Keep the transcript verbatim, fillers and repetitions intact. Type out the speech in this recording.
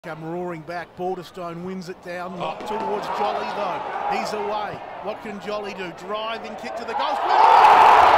Come roaring back, Balderstone wins it down, not towards Jolly though. He's away. What can Jolly do? Driving kick to the goal.